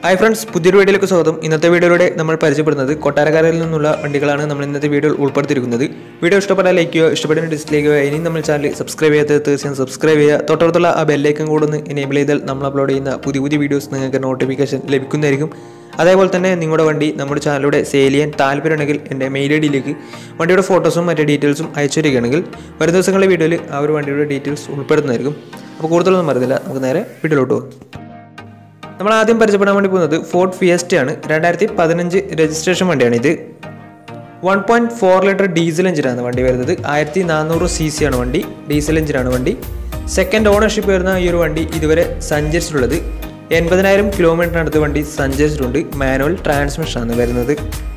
Hi friends, പുതിയൊരു വീഡിയോയിലേക്ക് സ്വാഗതം. ഇന്നത്തെ വീഡിയോയിലൂടെ നമ്മൾ പരിചയപ്പെടുന്നത് കൊട്ടാരക്കരയിൽ നിന്നുള്ള വണ്ടികളാണ് നമ്മൾ ഇന്നത്തെ വീഡിയോയിൽ ഉൾപ്പെടുത്തിയിരിക്കുന്നത്. വീഡിയോ ഇഷ്ടപ്പെട്ടാൽ ലൈക്ക് ചെയ്യുക, ഇഷ്ടപ്പെടുന്ന ഡിസ്ലൈക്ക് ചെയ്യുക. ഇനി നമ്മൾ ചാനൽ സബ്സ്ക്രൈബ് ചെയ്യാത്ത തീർച്ചയായും സബ്സ്ക്രൈബ് ചെയ്യുക. തൊട്ടടുത്തുള്ള ആ ബെല്ലൈക്കൺ കൂടെ ഒന്ന് എനേബിൾ ചെയ്താൽ നമ്മൾ അപ്ലോഡ് ചെയ്യുന്ന പുതിയ വീഡിയോസ് നിങ്ങൾക്ക് നോട്ടിഫിക്കേഷൻ ലഭിക്കുന്നതായിരിക്കും. അതേപോലെ തന്നെ നിങ്ങളുടെ വണ്ടി നമ്മുടെ ചാനലിലൂടെ സെയിൽ ചെയ്യാൻ താല്പര്യമുണ്ടെങ്കിൽ എൻ്റെ മെയിൽ ഐ ഡിയിലേക്ക് വണ്ടിയുടെ ഫോട്ടോസും മറ്റു ഡീറ്റെയിൽസും അയച്ചു തരികയാണെങ്കിൽ വരും ദിവസങ്ങളിലെ വീഡിയോയിൽ ആ ഒരു വണ്ടിയുടെ ഡീറ്റെയിൽസ് ഉൾപ്പെടുന്നതായിരിക്കും. അപ്പോൾ കൂടുതലൊന്നും പറയുന്നില്ല, നമുക്ക് നേരെ വീഡിയോയിലോട്ട് പോകും. നമ്മൾ ആദ്യം പരിചയപ്പെടാൻ വേണ്ടി പോകുന്നത് ഫോർഡ് ഫിയസ്റ്റയാണ്. 2015 രജിസ്ട്രേഷൻ വണ്ടിയാണ് ഇത്. 1.4 ലിറ്റർ ഡീസൽ എഞ്ചിനാണ് വണ്ടി വരുന്നത്. 1400 cc ആണ് വണ്ടി, ഡീസൽ എഞ്ചിനാണ് വണ്ടി. സെക്കൻഡ് ഓണർഷിപ്പ് വരുന്ന ഈ ഒരു വണ്ടി ഇതുവരെ സഞ്ചരിച്ചിട്ടുള്ളത് 80,000 കിലോമീറ്ററിനടുത്ത് വണ്ടി സഞ്ചരിച്ചിട്ടുണ്ട്. മാനുവൽ ട്രാൻസ്മിഷൻ ആണ് വരുന്നത്.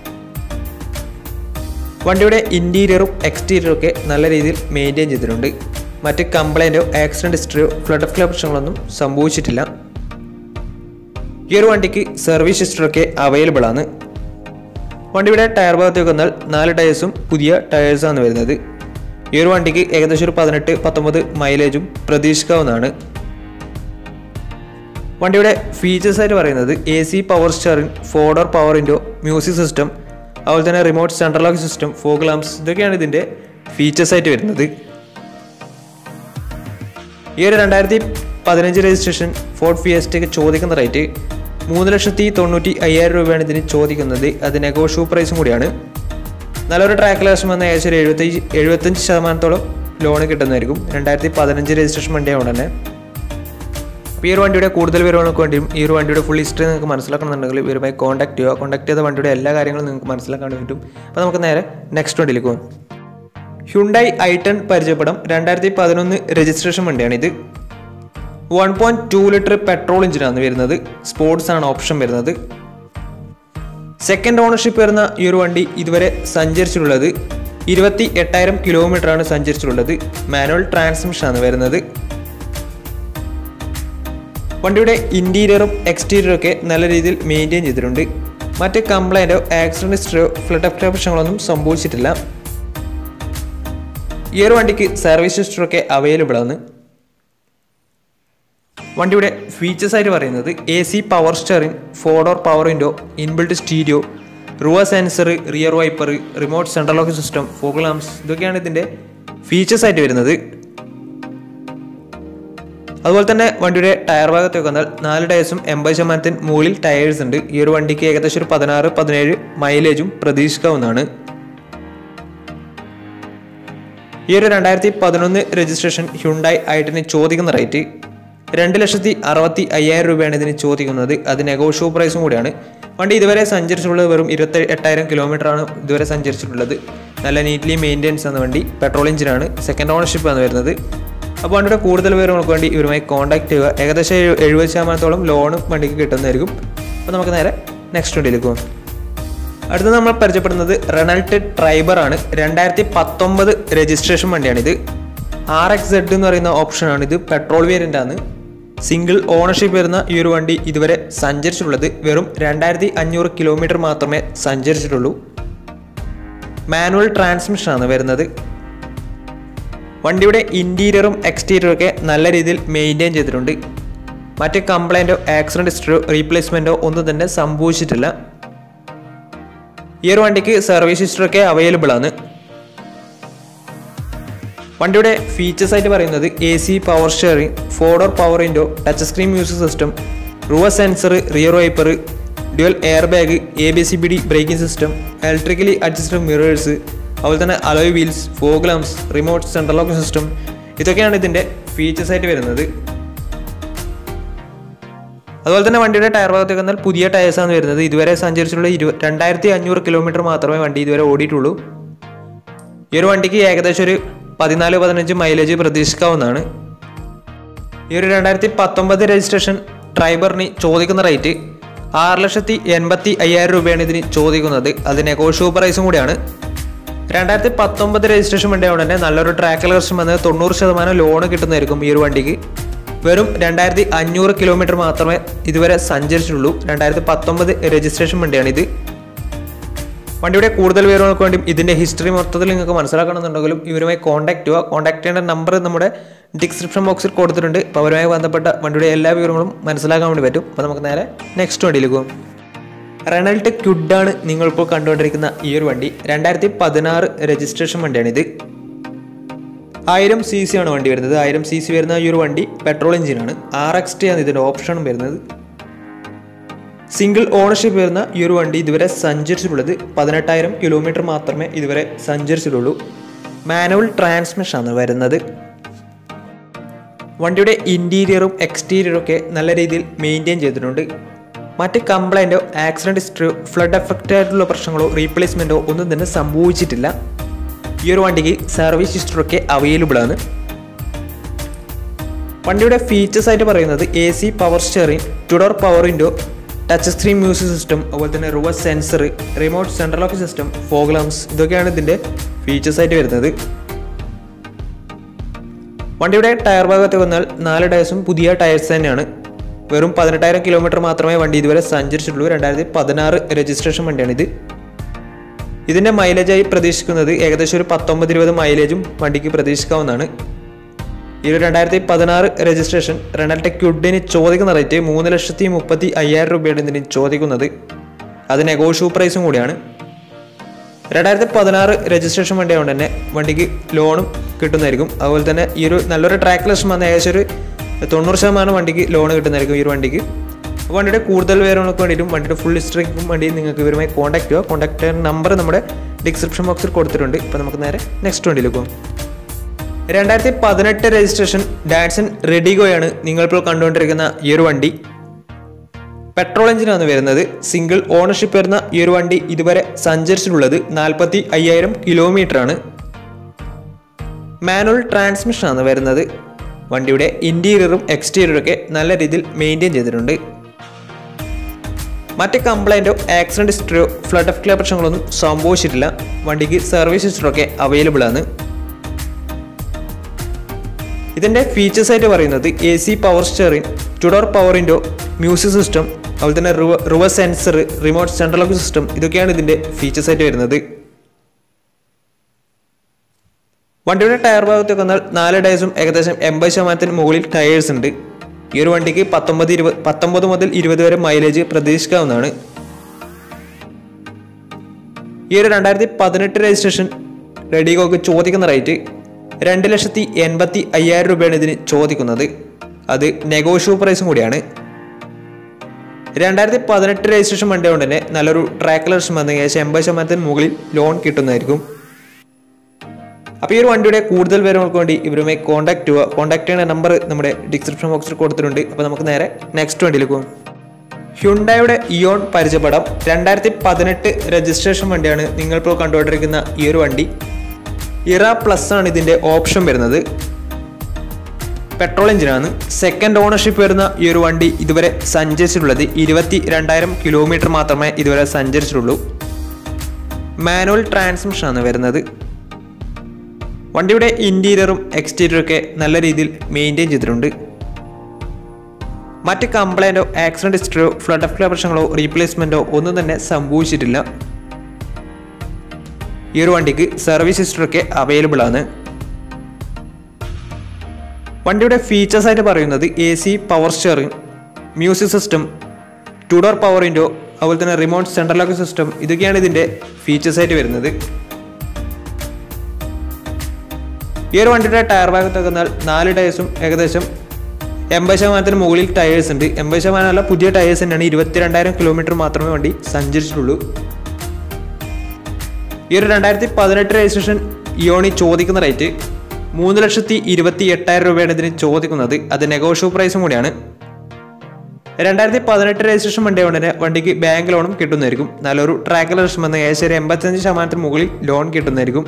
വണ്ടിയുടെ ഇൻറ്റീരിയറും എക്സ്റ്റീരിയറും ഒക്കെ നല്ല രീതിയിൽ മെയിൻറ്റെയിൻ ചെയ്തിട്ടുണ്ട്. മറ്റ് കംപ്ലൈൻറ്റോ ആക്സിഡൻറ്റ് ഹിസ്റ്ററിയോ ഫ്ലഡ് പ്രശ്നങ്ങളൊന്നും സംഭവിച്ചിട്ടില്ല. ഈ ഒരു വണ്ടിക്ക് സർവീസ് ഹിസ്റ്ററൊക്കെ അവൈലബിൾ ആണ്. വണ്ടിയുടെ ടയർ ഭാഗത്തേക്ക് വന്നാൽ 4 ടയേഴ്സും പുതിയ ടയേഴ്സാണ് വരുന്നത്. ഈ ഒരു വണ്ടിക്ക് ഏകദേശം ഒരു 18-19 മൈലേജും പ്രതീക്ഷിക്കാവുന്നതാണ്. വണ്ടിയുടെ ഫീച്ചേഴ്സായിട്ട് പറയുന്നത് AC power steering, 4 door power window, music system, അതുപോലെ തന്നെ remote central lock system, fog lamps, ഇതൊക്കെയാണ് ഇതിൻ്റെ ഫീച്ചേഴ്സായിട്ട് വരുന്നത്. ഈ ഒരു 2015 രജിസ്ട്രേഷൻ ഫോർഡ് ഫിയസ്റ്റയ്ക്ക് ചോദിക്കുന്ന റേറ്റ് 3,90,500 രൂപയാണ് ഇതിന് ചോദിക്കുന്നത്. അത് നെഗോഷ്യബിൾ പ്രൈസും കൂടിയാണ്. നല്ലൊരു ട്രാക്ക് ലാസ്റ്റ് വന്ന ഏകദേശം 75% ലോൺ കിട്ടുന്നതായിരിക്കും. 2015 രജിസ്ട്രേഷൻ വണ്ടിയായതുകൊണ്ട് തന്നെ. അപ്പോൾ ഈ ഒരു വണ്ടിയുടെ കൂടുതൽ വിവരങ്ങൾക്ക് വേണ്ടിയും ഈ ഒരു വണ്ടിയുടെ ഫുൾ ഹിസ്റ്ററി നിങ്ങൾക്ക് മനസ്സിലാക്കണമെന്നുണ്ടെങ്കിൽ ഇവരുമായി കോൺടാക്ട് ചെയ്യുക. കോൺടാക്ട് ചെയ്ത വണ്ടിയുടെ എല്ലാ കാര്യങ്ങളും നിങ്ങൾക്ക് മനസ്സിലാക്കാൻ പറ്റും. അപ്പോൾ നമുക്ക് നേരെ നെക്സ്റ്റ് വണ്ടിയിലേക്ക് പോകും. ഹ്യുണ്ടായി i10 പരിചയപ്പെടാം. 2011 രജിസ്ട്രേഷൻ വണ്ടിയാണിത്. 1.2 ലിറ്റർ പെട്രോൾ എഞ്ചിനാണ് വരുന്നത്. സ്പോർട്സ് ആണ് ഓപ്ഷൻ വരുന്നത്. സെക്കൻഡ് ഓണർഷിപ്പ് വരുന്ന ഈ ഒരു വണ്ടി ഇതുവരെ സഞ്ചരിച്ചിട്ടുള്ളത് 28,000 കിലോമീറ്റർ ആണ് സഞ്ചരിച്ചിട്ടുള്ളത്. മാനുവൽ ട്രാൻസ്മിഷൻ ആണ് വരുന്നത്. വണ്ടിയുടെ ഇൻറ്റീരിയറും എക്സ്റ്റീരിയറും ഒക്കെ നല്ല രീതിയിൽ മെയിൻറ്റെയിൻ ചെയ്തിട്ടുണ്ട്. മറ്റ് കംപ്ലൈൻറ്റോ ആക്സിഡൻറ്റ് ഹിസ്റ്ററിയോ ഫ്ലഡ് പ്രശ്നങ്ങളൊന്നും സംഭവിച്ചിട്ടില്ല. ഈ ഒരു വണ്ടിക്ക് സർവീസ് ഹിസ്റ്ററൊക്കെ അവൈലബിൾ ആണ്. വണ്ടിയുടെ ഫീച്ചേഴ്സായിട്ട് പറയുന്നത് AC power steering, 4 door power window, inbuilt stereo, reverse sensor, rear wiper, remote central lock system, fog lamps, ഇതൊക്കെയാണ് ഇതിൻ്റെ ഫീച്ചേഴ്സായിട്ട് വരുന്നത്. അതുപോലെ തന്നെ വണ്ടിയുടെ ടയർ ഭാഗത്തേക്ക് വന്നാൽ 4 ടയേഴ്സും 80% മുകളിൽ ടയേഴ്സ് ഉണ്ട്. ഈ ഒരു വണ്ടിക്ക് ഏകദേശം ഒരു 16-17 മൈലേജും പ്രതീക്ഷിക്കാവുന്നതാണ്. ഈ ഒരു 2011 രജിസ്ട്രേഷൻ ഹ്യുണ്ടായി i10 ചോദിക്കുന്ന റേറ്റ് 2,65,000 രൂപയാണ് ഇതിന് ചോദിക്കുന്നത്. അത് നെഗോഷ്യബിൾ പ്രൈസും കൂടിയാണ്. വണ്ടി ഇതുവരെ സഞ്ചരിച്ചിട്ടുള്ളത് വെറും 28,000 കിലോമീറ്റർ ആണ് ഇതുവരെ സഞ്ചരിച്ചിട്ടുള്ളത്. നല്ല നീറ്റ്ലി മെയിൻറ്റെയിൻസ് എന്ന വണ്ടി, പെട്രോൾ എഞ്ചിനാണ്, സെക്കൻഡ് ഓണർഷിപ്പ് ആണ് വരുന്നത്. അപ്പോൾ വണ്ടിയുടെ കൂടുതൽ വിവരങ്ങൾക്ക് വേണ്ടി ഇവരുമായി കോൺടാക്ട് ചെയ്യുക. ഏകദേശം 70% ലോണും വണ്ടിക്ക് കിട്ടുന്നതായിരിക്കും. അപ്പോൾ നമുക്ക് നേരെ നെക്സ്റ്റ് വണ്ടിയിലേക്ക് പോകും. അടുത്ത നമ്മൾ പരിചയപ്പെടുന്നത് റെനൾട്ട് ട്രൈബർ ആണ്. 2019 രജിസ്ട്രേഷൻ വണ്ടിയാണിത്. RXZ എന്ന് പറയുന്ന ഓപ്ഷനാണ്. ഇത് പെട്രോൾ വേരിയൻ്റ് ആണ്. സിംഗിൾ ഓണർഷിപ്പ് വരുന്ന ഈ ഒരു വണ്ടി ഇതുവരെ സഞ്ചരിച്ചിട്ടുള്ളത് വെറും 2,500 കിലോമീറ്റർ മാത്രമേ സഞ്ചരിച്ചിട്ടുള്ളൂ. മാനുവൽ ട്രാൻസ്മിഷൻ ആണ് വരുന്നത്. വണ്ടിയുടെ ഇൻറ്റീരിയറും എക്സ്റ്റീരിയറും ഒക്കെ നല്ല രീതിയിൽ മെയിൻറ്റെയിൻ ചെയ്തിട്ടുണ്ട്. മറ്റ് കംപ്ലൈൻറ്റോ ആക്സിഡൻറ്റ് ഹിസ്റ്ററിയോ റീപ്ലേസ്മെൻറ്റോ ഒന്നും തന്നെ സംഭവിച്ചിട്ടില്ല. ഈ ഒരു വണ്ടിക്ക് സർവീസ് ഹിസ്റ്ററൊക്കെ അവൈലബിൾ ആണ്. വണ്ടിയുടെ ഫീച്ചേഴ്സായിട്ട് പറയുന്നത് AC power steering, 4 door power window, touch screen music system, reverse sensor, rear wiper, dual air bag, ABCBD braking system, electrically adjusted mirrors, അതുപോലെ തന്നെ alloy wheels, fog lamps, remote central lock system, ഇതൊക്കെയാണ് ഇതിൻ്റെ ഫീച്ചേഴ്സായിട്ട് വരുന്നത്. അതുപോലെ തന്നെ വണ്ടിയുടെ tyre ഭാഗത്തേക്ക് വന്നാൽ പുതിയ ടയേഴ്സാണ് വരുന്നത്. ഇതുവരെ സഞ്ചരിച്ചിട്ടുള്ള 2,500 കിലോമീറ്റർ മാത്രമേ വണ്ടി ഇതുവരെ ഓടിയിട്ടുള്ളൂ. ഈ ഒരു വണ്ടിക്ക് ഏകദേശം ഒരു 14-15 മൈലേജ് പ്രതീക്ഷിക്കാവുന്നതാണ്. ഈ ഒരു 2019 രജിസ്ട്രേഷൻ ട്രൈബറിന് ചോദിക്കുന്ന റേറ്റ് 6,85,000 രൂപയാണ് ഇതിന് ചോദിക്കുന്നത്. അത് നെഗോഷ്യബിൾ പ്രൈസും കൂടിയാണ്. 2019 രജിസ്ട്രേഷൻ വണ്ടിയായതുകൊണ്ട് തന്നെ നല്ലൊരു ട്രാക്ക് ലക്ഷം വന്ന് 90% ലോൺ കിട്ടുന്നതായിരിക്കും. ഈ ഒരു വണ്ടിക്ക് വെറും 2,500 കിലോമീറ്റർ മാത്രമേ ഇതുവരെ സഞ്ചരിച്ചിട്ടുള്ളൂ. 2019 രജിസ്ട്രേഷൻ വണ്ടിയാണിത്. വണ്ടിയുടെ കൂടുതൽ വിവരങ്ങൾക്ക് വേണ്ടി ഇതിൻ്റെ ഹിസ്റ്ററി മൊത്തത്തിൽ നിങ്ങൾക്ക് മനസ്സിലാക്കണമെന്നുണ്ടെങ്കിലും ഇവരുമായി കോൺടാക്ട് ചെയ്യുക. കോൺടാക്ട് ചെയ്യേണ്ട നമ്പർ നമ്മുടെ ഡിസ്ക്രിപ്ഷൻ ബോക്സിൽ കൊടുത്തിട്ടുണ്ട്. അപ്പോൾ അവരുമായി ബന്ധപ്പെട്ട വണ്ടിയുടെ എല്ലാ വിവരങ്ങളും മനസ്സിലാക്കാൻ വേണ്ടി പറ്റും. അപ്പോൾ നമുക്ക് നേരെ നെക്സ്റ്റ് വണ്ടിയിലേക്ക് പോകും. റെനൾട്ട് ക്യുഡാണ് നിങ്ങളിപ്പോൾ കണ്ടുകൊണ്ടിരിക്കുന്ന ഈ ഒരു വണ്ടി. 2016 രജിസ്ട്രേഷൻ വണ്ടിയാണിത്. 1000 cc ആണ് വണ്ടി വരുന്നത്. 1000 cc വരുന്ന ഈ ഒരു വണ്ടി പെട്രോൾ എഞ്ചിനാണ്. RXT ആണ് ഇതിൻ്റെ ഓപ്ഷനും വരുന്നത്. സിംഗിൾ ഓണർഷിപ്പ് വരുന്ന ഈ ഒരു വണ്ടി ഇതുവരെ സഞ്ചരിച്ചിട്ടുള്ളത് 18,000 കിലോമീറ്റർ മാത്രമേ ഇതുവരെ സഞ്ചരിച്ചിട്ടുള്ളൂ. മാനുവൽ ട്രാൻസ്മിഷനാണ് വരുന്നത്. വണ്ടിയുടെ ഇൻറ്റീരിയറും എക്സ്റ്റീരിയറും ഒക്കെ നല്ല രീതിയിൽ മെയിൻറ്റെയിൻ ചെയ്തിട്ടുണ്ട്. മറ്റ് കംപ്ലൈൻറ്റോ ആക്സിഡൻറ്റ് ഹിസ്റ്ററിയോ ഫ്ലഡ് എഫക്റ്റ് ആയിട്ടുള്ള പ്രശ്നങ്ങളോ റീപ്ലേസ്മെൻറ്റോ ഒന്നും തന്നെ സംഭവിച്ചിട്ടില്ല. ഈ ഒരു വണ്ടിക്ക് സർവീസ് ഹിസ്റ്ററൊക്കെ അവൈലബിൾ ആണ്. വണ്ടിയുടെ ഫീച്ചേഴ്സ് ആയിട്ട് പറയുന്നത് AC power steering, 2 door power window, touch screen music system, അതുപോലെ തന്നെ reverse sensor, remote central lock system, fog lamps, ഇതൊക്കെയാണ് ഇതിൻ്റെ ഫീച്ചേഴ്സ് ആയിട്ട് വരുന്നത്. വണ്ടിയുടെ ടയർ ഭാഗത്ത് വന്നാൽ 4 ടയർസും പുതിയ ടയർസ് തന്നെയാണ്. വെറും 18,000 കിലോമീറ്റർ മാത്രമേ വണ്ടി ഇതുവരെ സഞ്ചരിച്ചിട്ടുള്ളൂ. 2016 രജിസ്ട്രേഷൻ വണ്ടിയാണിത്. ഇതിൻ്റെ മൈലേജായി പ്രതീക്ഷിക്കുന്നത് ഏകദേശം ഒരു 19-20 മൈലേജും വണ്ടിക്ക് പ്രതീക്ഷിക്കാവുന്നതാണ്. ഈ ഒരു 2016 രജിസ്ട്രേഷൻ റെനൾട്ട് ക്യുഡിന് ചോദിക്കുന്ന റേറ്റ് 3,35,000 രൂപയാണ് ഇതിന് ചോദിക്കുന്നത്. അത് നെഗോഷ്യബിൾ പ്രൈസും കൂടിയാണ്. 2016 രജിസ്ട്രേഷൻ വണ്ടി ആയതുകൊണ്ട് തന്നെ വണ്ടിക്ക് ലോണും കിട്ടുന്നതായിരിക്കും. അതുപോലെ തന്നെ ഈ ഒരു നല്ലൊരു ട്രാക്ക് ലിസ്റ്റ് വന്ന ഏകദേശം ഒരു 90% വണ്ടിക്ക് ലോൺ കിട്ടുന്നതായിരിക്കും ഈ ഒരു വണ്ടിക്ക്. വണ്ടിയുടെ കൂടുതൽ വിവരങ്ങൾക്ക് വേണ്ടിയിട്ടും വണ്ടിയുടെ ഫുൾ ഹിസ്റ്ററിക്കും വേണ്ടി നിങ്ങൾക്ക് ഇവരുമായി കോൺടാക്ട് ചെയ്യുക. കോൺടാക്ട് ചെയ്യാൻ നമ്പർ നമ്മുടെ ഡിസ്ക്രിപ്ഷൻ ബോക്സിൽ കൊടുത്തിട്ടുണ്ട്. ഇപ്പോൾ നമുക്ക് നേരെ നെക്സ്റ്റ് വണ്ടിയിലേക്ക് പോകും. 2018 രജിസ്ട്രേഷൻ ഡാറ്റ്സൺ റെഡിഗോയാണ് നിങ്ങളിപ്പോൾ കണ്ടുകൊണ്ടിരിക്കുന്ന ഈ ഒരു വണ്ടി. പെട്രോൾ എഞ്ചിനാണ് വരുന്നത്. സിംഗിൾ ഓണർഷിപ്പ് വരുന്ന ഈ ഒരു വണ്ടി ഇതുവരെ സഞ്ചരിച്ചിട്ടുള്ളത് 45,000 കിലോമീറ്റർ ആണ്. മാനുവൽ ട്രാൻസ്മിഷനാണ് വരുന്നത്. വണ്ടിയുടെ ഇൻറ്റീരിയറും എക്സ്റ്റീരിയറും ഒക്കെ നല്ല രീതിയിൽ മെയിൻറ്റെയിൻ ചെയ്തിട്ടുണ്ട്. മറ്റ് കംപ്ലൈൻറ്റോ ആക്സിഡൻറ്റ് ഹിസ്റ്ററിയോ ഫ്ലഡ് എഫക്റ്റ് പ്രശ്നങ്ങളൊന്നും സംഭവിച്ചിട്ടില്ല. വണ്ടിക്ക് സർവീസ് ഹിസ്റ്ററൊക്കെ അവൈലബിൾ ആണ്. ഇതിൻ്റെ ഫീച്ചേഴ്സ് ആയിട്ട് പറയുന്നത് AC power steering, 2 door power window, music system, അതുപോലെ തന്നെ reverse sensor, remote central lock system, ഇതൊക്കെയാണ് ഇതിൻ്റെ ഫീച്ചേഴ്സ് ആയിട്ട് വരുന്നത്. വണ്ടിയുടെ ടയർ ഭാഗത്തേക്ക് വന്നാൽ 4 ടയർസും ഏകദേശം 80% മുകളിൽ ടയേഴ്സ് ഉണ്ട്. ഈ ഒരു വണ്ടിക്ക് 19 മുതൽ 20 വരെ മൈലേജ് പ്രതീക്ഷിക്കാവുന്നതാണ്. ഈ ഒരു 2018 രജിസ്ട്രേഷൻ റെഡിഗോക്ക് ചോദിക്കുന്ന റേറ്റ് 2,85,000 രൂപയാണ് ഇതിന് ചോദിക്കുന്നത്. അത് നെഗോഷ്യബിൾ പ്രൈസും കൂടിയാണ്. 2018 രജിസ്ട്രേഷൻ വണ്ടി കൊണ്ട് തന്നെ നല്ലൊരു ട്രാക്ക് ലക്ഷം വന്ന് ഏകദേശം 80% മുകളിൽ ലോൺ കിട്ടുന്നതായിരിക്കും. അപ്പോൾ ഈ ഒരു വണ്ടിയുടെ കൂടുതൽ വിവരങ്ങൾക്ക് വേണ്ടി ഇവരുമായി കോൺടാക്ട് ചെയ്യുക. കോൺടാക്ട് ചെയ്യുന്ന നമ്പർ നമ്മുടെ ഡിസ്ക്രിപ്ഷൻ ബോക്സിൽ കൊടുത്തിട്ടുണ്ട്. അപ്പോൾ നമുക്ക് നേരെ നെക്സ്റ്റ് വണ്ടിയിലേക്ക് പോകും. ഹ്യുണ്ടായുടെ ഇയോൺ പരിചയപ്പെടാം. 2018 രജിസ്ട്രേഷൻ വണ്ടിയാണ് നിങ്ങളിപ്പോൾ കണ്ടുകൊണ്ടിരിക്കുന്ന ഈ ഒരു വണ്ടി. ഇറ പ്ലസ് ആണ് ഇതിൻ്റെ ഓപ്ഷൻ വരുന്നത്. പെട്രോൾ എഞ്ചിനാണ്. സെക്കൻഡ് ഓണർഷിപ്പ് വരുന്ന ഈ ഒരു വണ്ടി ഇതുവരെ സഞ്ചരിച്ചിട്ടുള്ളത് 22,000 കിലോമീറ്റർ മാത്രമേ ഇതുവരെ സഞ്ചരിച്ചിട്ടുള്ളൂ. മാനുവൽ ട്രാൻസ്മിഷനാണ് വരുന്നത്. വണ്ടിയുടെ ഇൻറ്റീരിയറും എക്സ്റ്റീരിയറും ഒക്കെ നല്ല രീതിയിൽ മെയിൻറ്റെയിൻ ചെയ്തിട്ടുണ്ട്. മറ്റ് കംപ്ലൈൻറ്റോ ആക്സിഡൻറ്റ് ഹിസ്റ്ററിയോ ഫ്ലഡ് എഫക്റ്റ് പ്രശ്നങ്ങളോ റീപ്ലേസ്മെൻറ്റോ ഒന്നും തന്നെ സംഭവിച്ചിട്ടില്ല. ഈ ഒരു വണ്ടിക്ക് സർവീസ് ഹിസ്റ്ററൊക്കെ അവൈലബിൾ ആണ്. വണ്ടിയുടെ ഫീച്ചേഴ്സ് ആയിട്ട് പറയുന്നത് AC power steering, music system, 2 door power window, അതുപോലെ തന്നെ റിമോട്ട് സെൻട്രൽ ലോക്ക് സിസ്റ്റം, ഇതൊക്കെയാണ് ഇതിൻ്റെ ഫീച്ചേഴ്സ് ആയിട്ട് വരുന്നത്. ഈ ഒരു വണ്ടിയുടെ ടയർ ഭാഗത്തൊക്കെ വന്നാൽ 4 ടയേഴ്സും ഏകദേശം 80% മുകളിൽ ടയേഴ്സ് ഉണ്ട്. 80% അല്ല, പുതിയ ടയേഴ്സ് തന്നെയാണ്. 22,000 കിലോമീറ്റർ മാത്രമേ വണ്ടി സഞ്ചരിച്ചിട്ടുള്ളൂ. ഈ ഒരു 2018 രജിസ്ട്രേഷൻ ഇയോണി ചോദിക്കുന്ന റേറ്റ് 3,28,000 രൂപയാണ് ഇതിന് ചോദിക്കുന്നത്. അത് നെഗോഷ്യബിൾ പ്രൈസും കൂടിയാണ്. 2018 രജിസ്ട്രേഷൻ വണ്ടി കൊണ്ട് തന്നെ വണ്ടിക്ക് ബാങ്ക് ലോണും കിട്ടുന്നതായിരിക്കും. നല്ലൊരു ട്രാക്ക് ലക്ഷം വന്ന് ഏകദേശം 85% മുകളിൽ ലോൺ കിട്ടുന്നതായിരിക്കും.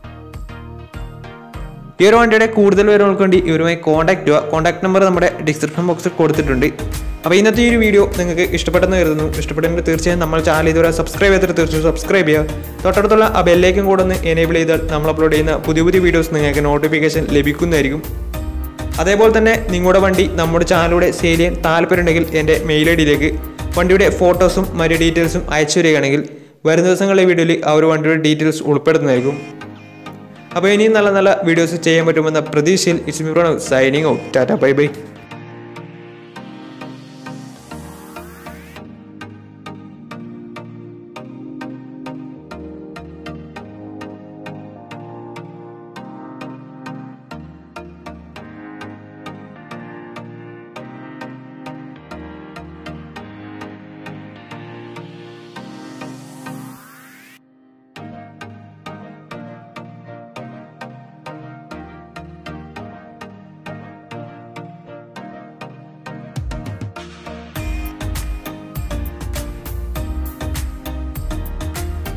ഈ ഒരു വണ്ടിയുടെ കൂടുതൽ വിവരങ്ങൾക്ക് വേണ്ടി ഇവരുമായി കോൺടാക്ട് ചെയ്യുക. കോൺടാക്ട് നമ്പർ നമ്മുടെ ഡിസ്ക്രിപ്ഷൻ ബോക്സിൽ കൊടുത്തിട്ടുണ്ട്. അപ്പോൾ ഇന്നത്തെ ഈ ഒരു വീഡിയോ നിങ്ങൾക്ക് ഇഷ്ടപ്പെട്ടെന്ന് കരുതുന്നു. ഇഷ്ടപ്പെട്ടെങ്കിൽ തീർച്ചയായും നമ്മൾ ചാനൽ ഇതുവരെ സബ്സ്ക്രൈബ് ചെയ്തിട്ട് തീർച്ചയായും സബ്സ്ക്രൈബ് ചെയ്യുക. തൊട്ടടുത്തുള്ള ആ ബെല്ലേക്കും കൂടെ ഒന്ന് എനേബിൾ ചെയ്താൽ നമ്മൾ അപ്ലോഡ് ചെയ്യുന്ന പുതിയ പുതിയ വീഡിയോസ് നിങ്ങൾക്ക് നോട്ടിഫിക്കേഷൻ ലഭിക്കുന്നതായിരിക്കും. അതേപോലെ തന്നെ നിങ്ങളുടെ വണ്ടി നമ്മുടെ ചാനലിലൂടെ സെയിൽ ചെയ്യാൻ താല്പര്യമുണ്ടെങ്കിൽ എൻ്റെ മെയിൽ ID യിലേക്ക് വണ്ടിയുടെ ഫോട്ടോസും മറ്റു ഡീറ്റെയിൽസും അയച്ചു വരികയാണെങ്കിൽ വരും ദിവസങ്ങളിലെ വീഡിയോയിൽ ആ ഒരു വണ്ടിയുടെ ഡീറ്റെയിൽസ് ഉൾപ്പെടുന്നതായിരിക്കും. അപ്പോൾ ഇനിയും നല്ല നല്ല വീഡിയോസ് ചെയ്യാൻ പറ്റുമെന്ന പ്രതീക്ഷയിൽ it's me Pranav signing out. Tata bye by.